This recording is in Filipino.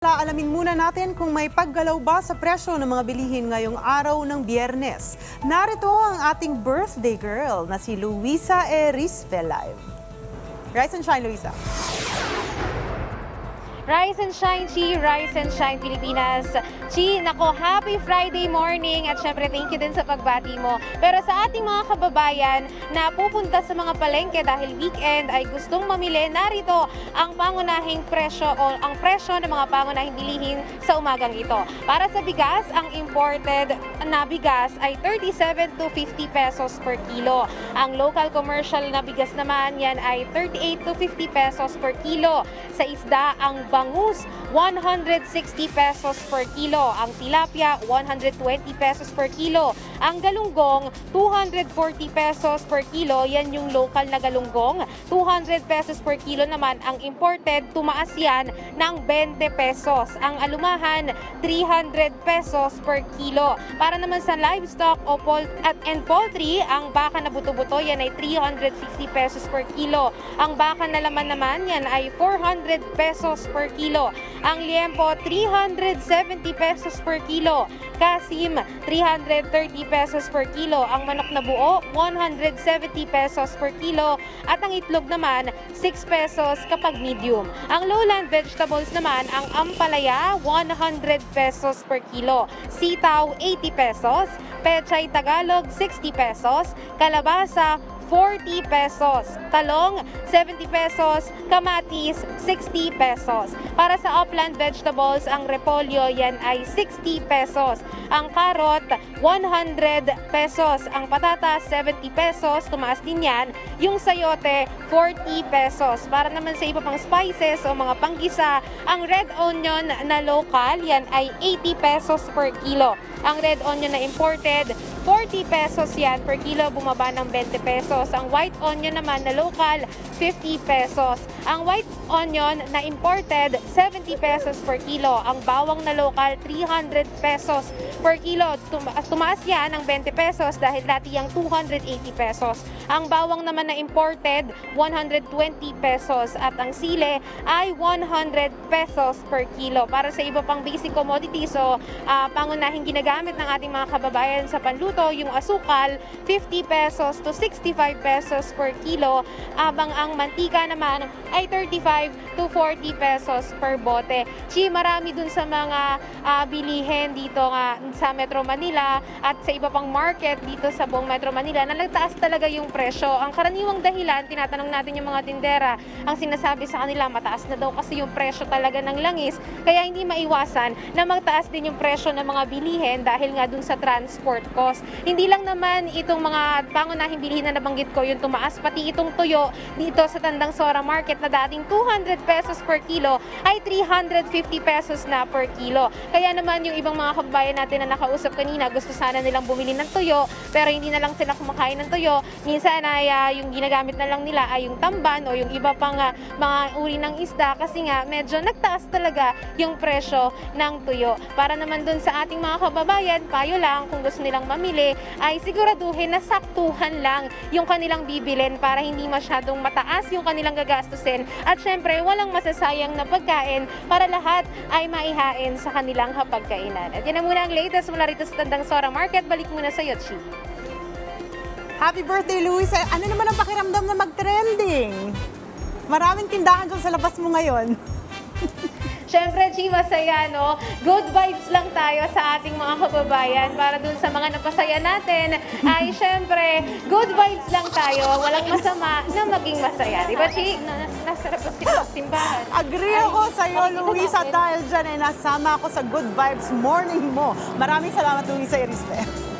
Alamin muna natin kung may paggalaw ba sa presyo ng mga bilihin ngayong araw ng Biyernes. Narito ang ating birthday girl na si Luisa Erispe live. Rise and shine, Luisa. Rise and shine, Chi. Rise and shine, Pilipinas. Chi, nako, happy Friday morning at syempre thank you din sa pagbati mo. Pero sa ating mga kababayan na pupunta sa mga palengke dahil weekend ay gustong mamili, narito ang pangunahing presyo o ang presyo ng mga pangunahing bilihin sa umagang ito. Para sa bigas, ang imported na bigas ay 37 to 50 pesos per kilo. Ang local commercial na bigas naman yan ay 38 to 50 pesos per kilo. Sa isda, ang bangus, 160 pesos per kilo. Ang tilapia, 120 pesos per kilo. Ang galunggong, 240 pesos per kilo. Yan yung local na galunggong. 200 pesos per kilo naman. Ang imported, tumaas yan ng 20 pesos. Ang alumahan, 300 pesos per kilo. Para naman sa livestock and poultry, ang baka na buto-buto, yan ay 360 pesos per kilo. Ang baka na laman naman, yan ay 400 pesos per kilo. Ang liempo, 370 pesos per kilo. Kasim, 330 pesos per kilo. Ang manok na buo, 170 pesos per kilo. At ang itlog naman, 6 pesos kapag medium. Ang lowland vegetables naman, ang ampalaya, 100 pesos per kilo. Sitaw, 80 pesos. Pechay Tagalog, 60 pesos. Kalabasa, 40 pesos. Talong, 70 pesos. Kamatis, 60 pesos. Para sa upland vegetables, ang repolyo, yan ay 60 pesos. Ang carrot, 100 pesos. Ang patatas, 70 pesos. Tumaas din yan. Yung sayote, 40 pesos. Para naman sa iba pang spices o mga panggisa, ang red onion na local, yan ay 80 pesos per kilo. Ang red onion na imported, 40 pesos yan per kilo, bumaba ng 20 pesos. Ang white onion naman na local, 50 pesos. Ang white onion na imported, 70 pesos per kilo. Ang bawang na local, 300 pesos per kilo. Tumaas yan ng 20 pesos dahil dati yung 280 pesos. Ang bawang naman na imported, 120 pesos. At ang sile ay 100 pesos per kilo. Para sa iba pang basic commodities, so pangunahing ginagamit ng ating mga kababayan sa panluto, yung asukal, 50 pesos to 65 pesos per kilo. Abang ang mantika naman ay 35 to 40 pesos per bote. Chi, marami dun sa mga bilihin dito nga sa Metro Manila at sa iba pang market dito sa buong Metro Manila na nagtaas talaga yung presyo. Ang karaniwang dahilan, tinatanong natin yung mga tindera, ang sinasabi sa kanila, mataas na daw kasi yung presyo talaga ng langis. Kaya hindi maiwasan na magtaas din yung presyo ng mga bilihin dahil nga dun sa transport cost. Hindi lang naman itong mga pangunahing bilihin na nabanggit ko yung tumaas, pati itong tuyo dito sa Tandang Sora Market na dating 200 pesos per kilo ay 350 pesos na per kilo. Kaya naman yung ibang mga kababayan natin na nakausap kanina, gusto sana nilang bumili ng tuyo pero hindi na lang sila kumakain ng tuyo. Minsan ay yung ginagamit na lang nila ay yung tamban o yung iba pang mga uri ng isda kasi nga medyo nagtaas talaga yung presyo ng tuyo. Para naman dun sa ating mga kababayan, payo lang kung gusto nilang mamili ay siguraduhin na saktuhan lang yung kanilang bibilin para hindi masyadong mataas yung kanilang gagastusin at syempre walang masasayang na pagkain para lahat ay maihain sa kanilang hapagkainan. At yan na muna ang latest mula rito sa Tandang Sora Market. Balik muna sa iyo, Chi. Happy birthday, Luisa. Ano naman ang pakiramdam na mag-trending? Maraming tindahan dyan sa labas mo ngayon. Siyempre, Chi, masaya, no? Good vibes lang tayo sa ating mga kababayan para dun sa mga napasaya natin ay siyempre, good vibes lang tayo. Walang masama na maging masaya. Di ba, Chi? Nasarap ang simbahan. Agree ako sa iyo, Luisa, dahil dyan ay nasama ako sa good vibes morning mo. Maraming salamat, Luisa Erispe.